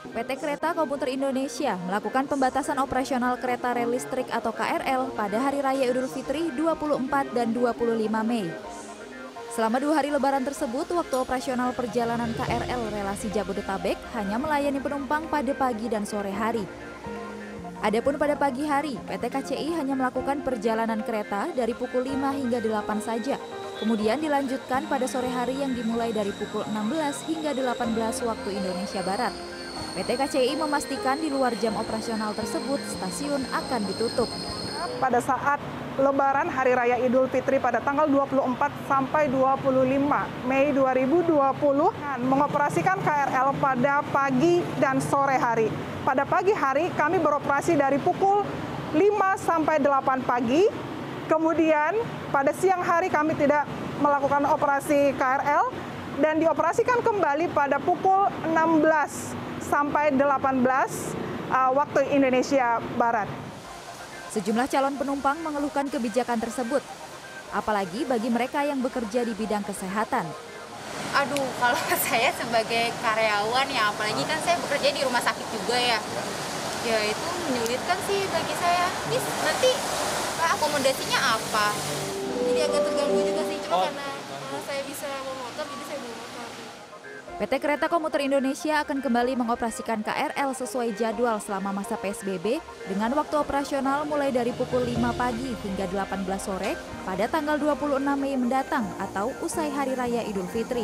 PT Kereta Komuter Indonesia melakukan pembatasan operasional kereta rel listrik atau KRL pada Hari Raya Idul Fitri 24 dan 25 Mei. Selama 2 hari lebaran tersebut, waktu operasional perjalanan KRL relasi Jabodetabek hanya melayani penumpang pada pagi dan sore hari. Adapun pada pagi hari, PT KCI hanya melakukan perjalanan kereta dari pukul 5 hingga 8 saja. Kemudian dilanjutkan pada sore hari yang dimulai dari pukul 16 hingga 18 waktu Indonesia Barat. PT KCI memastikan di luar jam operasional tersebut, stasiun akan ditutup. Pada saat Lebaran Hari Raya Idul Fitri pada tanggal 24 sampai 25 Mei 2020 mengoperasikan KRL pada pagi dan sore hari. Pada pagi hari kami beroperasi dari pukul 5 sampai 8 pagi. Kemudian pada siang hari kami tidak melakukan operasi KRL dan dioperasikan kembali pada pukul 16 sampai 18 waktu Indonesia Barat. Sejumlah calon penumpang mengeluhkan kebijakan tersebut, apalagi bagi mereka yang bekerja di bidang kesehatan. Aduh, kalau saya sebagai karyawan ya, apalagi kan saya bekerja di rumah sakit juga ya. Ya itu menyulitkan sih bagi saya. Mis, nanti akomodasinya apa? Jadi agak terganggu juga sih, cuma karena saya bisa bawa motor, jadi saya bawa motor. PT Kereta Komuter Indonesia akan kembali mengoperasikan KRL sesuai jadwal selama masa PSBB dengan waktu operasional mulai dari pukul 5 pagi hingga 18 sore pada tanggal 26 Mei mendatang atau usai Hari Raya Idul Fitri.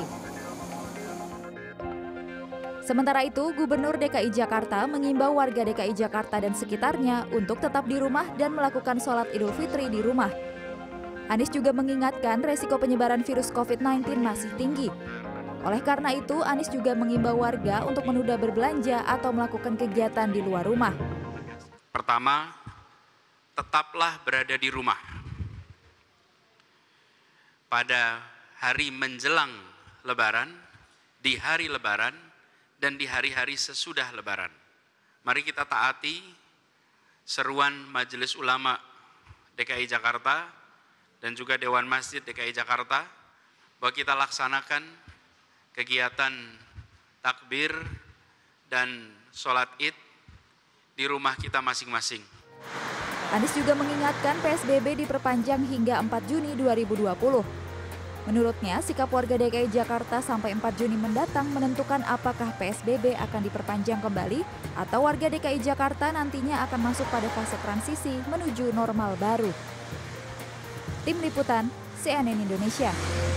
Sementara itu, Gubernur DKI Jakarta mengimbau warga DKI Jakarta dan sekitarnya untuk tetap di rumah dan melakukan sholat Idul Fitri di rumah. Anies juga mengingatkan resiko penyebaran virus COVID-19 masih tinggi. Oleh karena itu, Anies juga mengimbau warga untuk menunda berbelanja atau melakukan kegiatan di luar rumah. Pertama, tetaplah berada di rumah. Pada hari menjelang Lebaran, di hari Lebaran, dan di hari-hari sesudah Lebaran. Mari kita taati seruan Majelis Ulama DKI Jakarta dan juga Dewan Masjid DKI Jakarta bahwa kita laksanakan kegiatan takbir dan sholat id di rumah kita masing-masing. Anies juga mengingatkan PSBB diperpanjang hingga 4 Juni 2020. Menurutnya, sikap warga DKI Jakarta sampai 4 Juni mendatang menentukan apakah PSBB akan diperpanjang kembali atau warga DKI Jakarta nantinya akan masuk pada fase transisi menuju normal baru. Tim Liputan, CNN Indonesia.